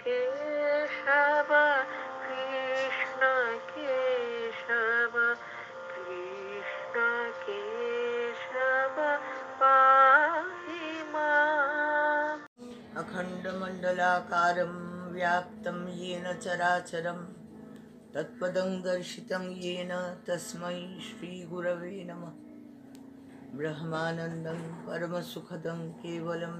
केशव कृष्ण केशव कृष्ण केशव पाहि माम्। अखण्डमण्डलाकारं व्याप्तं येन चराचरं तत्पदं दर्शितं येन तस्मै श्रीगुरवे नमः। ब्रह्मानन्दं परमसुखदं केवलं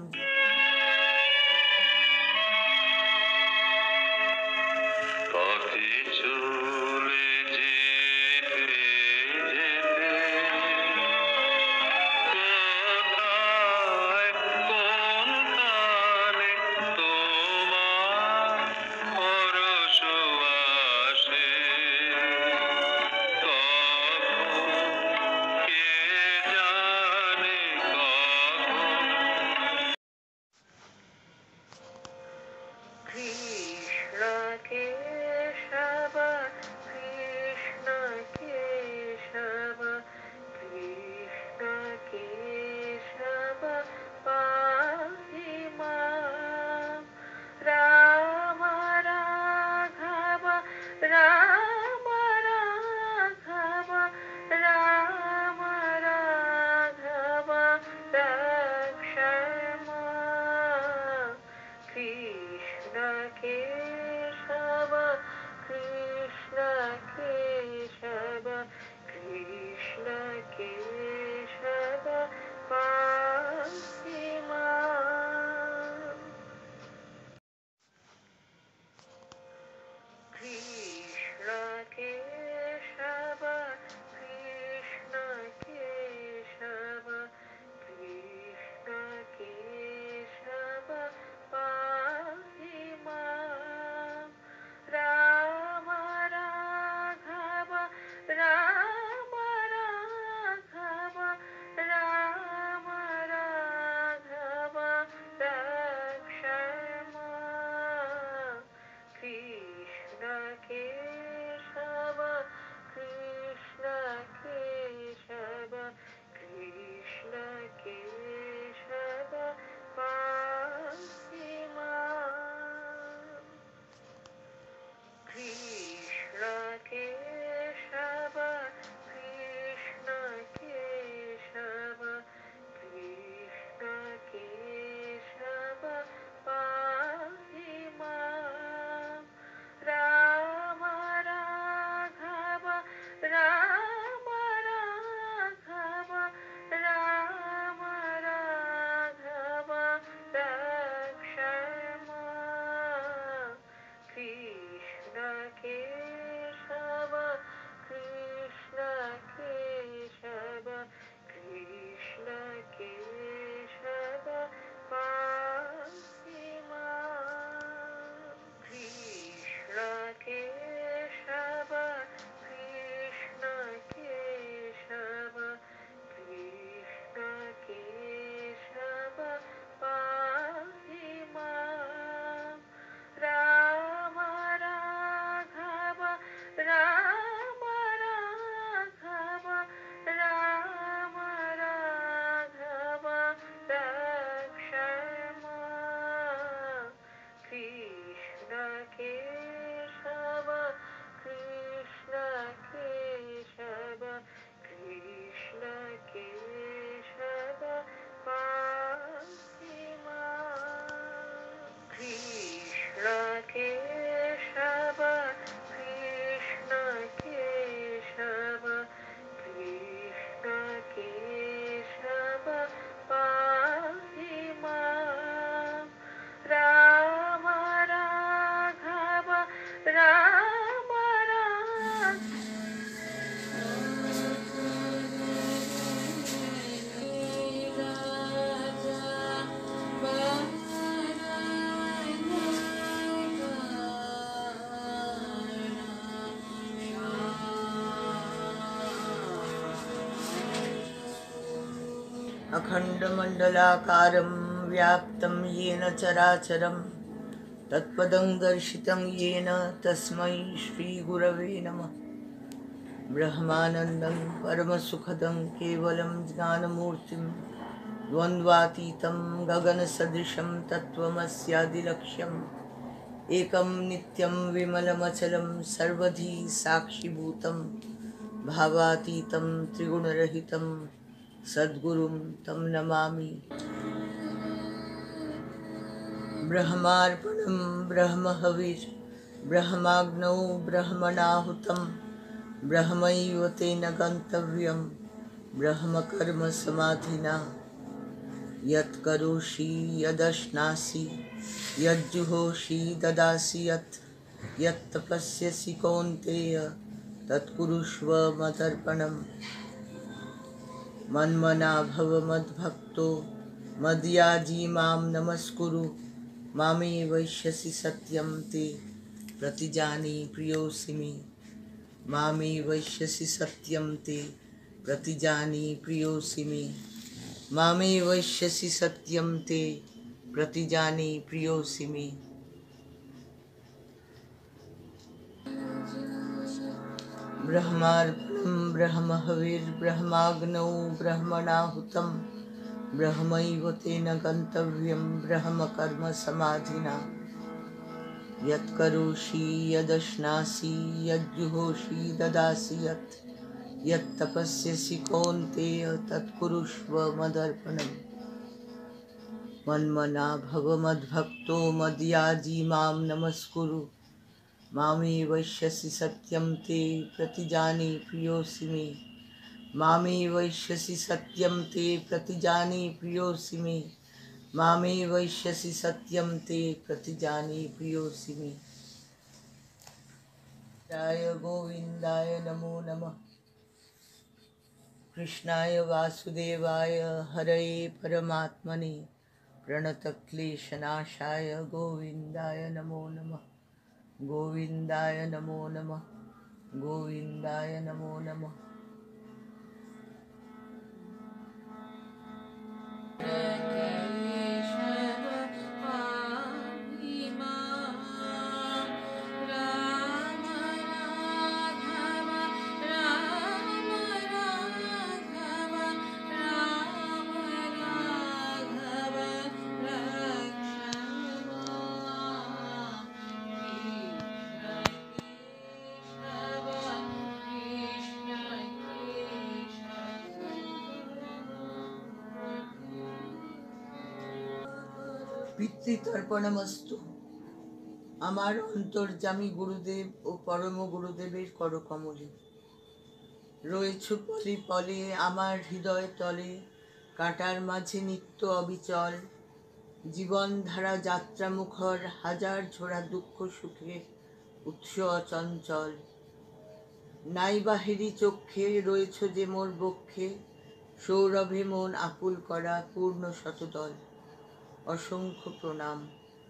कृष्ण केशव कृष्ण केशव कृष्ण केशव पाहि माम्। राम राघव राम राघव राम राघव रक्ष माम्। कृष्ण केशव कृष्ण केशव कृष्ण केशव पाहि माम्। कृष्ण केशव कृष्ण केशव कृष्ण केशव पाहि माम्। राम राघव राम राघव राम राघव रक्ष माम्। कृष्ण केशव कृष्ण केशव कृष्ण केशव पाहि माम्। कृष्ण केशव कृष्ण केशव कृष्ण केशव पाहि माम्। राम राघव राम राघव राम राघव रक्ष माम्। कृष्ण केशव कृष्ण केशव कृष्ण केशव पाहि माम्। कृष्ण केशव कृष्ण केशव कृष्ण केशव पाहि माम्। राम राघव राम राघव राम राघव रक्ष माम्। कृष्ण केशव कृष्ण केशव कृष्ण केशव पाहि माम्। कृष्ण केशव कृष्ण केशव कृष्ण केशव पाहि माम्। राम राघव राम राघव अखण्डमण्डलाकारं व्याप्तं येन चराचरं तत्पदं दर्शितं येन तस्मै श्रीगुरवे नमः। ब्रह्मानन्दं परमसुखदं केवलं ज्ञानमूर्तिं द्वन्द्वातीतं गगनसदृशं तत्त्वमस्यादिलक्ष्यम् एकं नित्यं विमलमचलं सर्वधी साक्षिभूतं भावातीतं त्रिगुणरहितं सद्गुरुं तं नमामि। ब्रह्मार्पणं ब्रह्महविः ब्रह्माग्नौ ब्रह्मणाहुतं ब्रह्मैव तेन गन्तव्यं ब्रह्मकर्म समाधिना। यत् करोषि यदश्नासि यज्जुहोषि ददासि यत् तपस्यसि कौन्तेय तत्कुरुष्व मदर्पणम्। मन्मना भव मद्भक्तो मद्याजी मां नमस्कुरु मामे वैश्यसि सत्यं ते प्रतिजानी प्रियोऽसि मे। मामे वैश्यसि सत्यं ते प्रतिजानी प्रियोऽसि मे। मामे वैश्यसि सत्यं ते प्रतिजानी प्रियोऽसि मे। ब्रह्मार्पणं ब्रह्महविर्ब्रह्माग्नौ ब्रह्मणाहुतं ब्रह्मैव तेन गन्तव्यं ब्रह्मकर्म समाधिना। यत् करोषि यदश्नासि यज्जुहोषि ददासि यत् तपस्यसि कौन्तेय तत्कुरुष्व मदर्पणम्। मन्मना भव मद्भक्तो मद्याजी मां नमस्कुरु मामे वैश्यसि सत्यं ते प्रतिजानी प्रियोऽसि मे। मामे वैश्यसि सत्यं ते प्रतिजानी प्रियोऽसि मे। मामे वैश्यसि सत्यं ते प्रतिजानी प्रियोऽसि मे। राय गोविन्दाय नमो नमः। कृष्णाय वासुदेवाय हरये परमात्मने प्रणतक्लेशनाशाय गोविन्दाय नमो नमः। गोविन्दाय नमो नमः। गोविन्दाय नमो नमः। পিতৃতর্পণমস্তু। আমার অন্তর্যামী গুরুদেব ও পরম গুরুদেবের করকমলে রয়েছ পলে পলে আমার হৃদয় তলে, কাটার মাঝে নিত্য অবিচল জীবনধারা যাত্রা মুখর হাজার ঝোড়া দুঃখ সুখের উৎস অচঞ্চল। নাই বাহিরি চক্ষে রয়েছ যে মোর বক্ষে, সৌরভে মন আকুল করা পূর্ণ শতদল। অসংখ্য প্রণাম।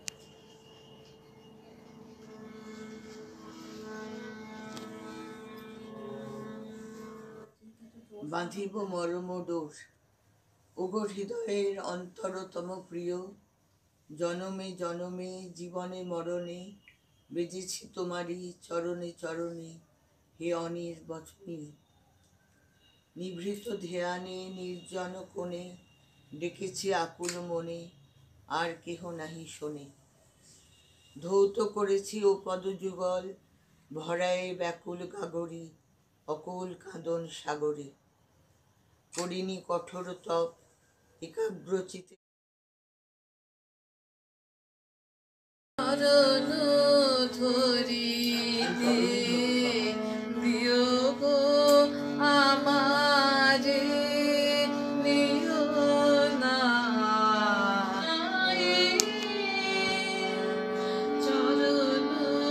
বাঁধিব মরম ডোর, ওগো হৃদয়ের অন্তরতম প্রিয়। জনমে জনমে জীবনে মরণে বেজেছি তোমারই চরণে চরণে, হে অনির্বচনী। নিভৃত ধ্যানে নির্জন কোণে ডেকেছি আকুল মনে, আর কেহ নাহি শোনে। ধৌত করেছি ও পদযুগল, ভরায়ে ব্যাকুল গাগরে অকুল কাঁদন সাগরে। করিনি কঠোর তপ একাগ্রচিতে চরণ ধরিতে বিয়োগ আমারে নিও না। চরণ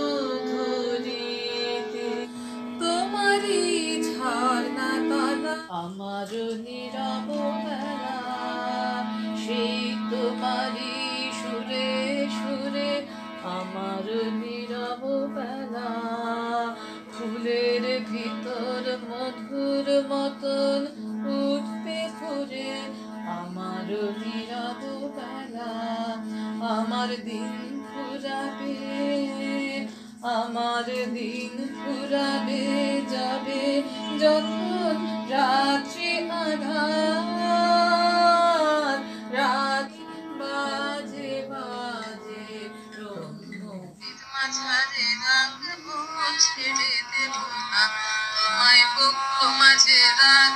ধরিতে তোমারি ঝর্ণা তলা আমার নীরব বেলা, সেই তোমারি সুরে সুরে আমার নীরব বেলা। ফুলের ভিতর মধুর মতন উঠবে ফুরে আমার নীরব বেলা। আমার দিন ফুরাবে, আমার দিন ফুরাবে যাবে যখন রাত্রি আধার। রাত বাজে বাজে ব্রহ্ম ছেড়ে দেব না, তোমায় বক্ষ মাঝে রাখ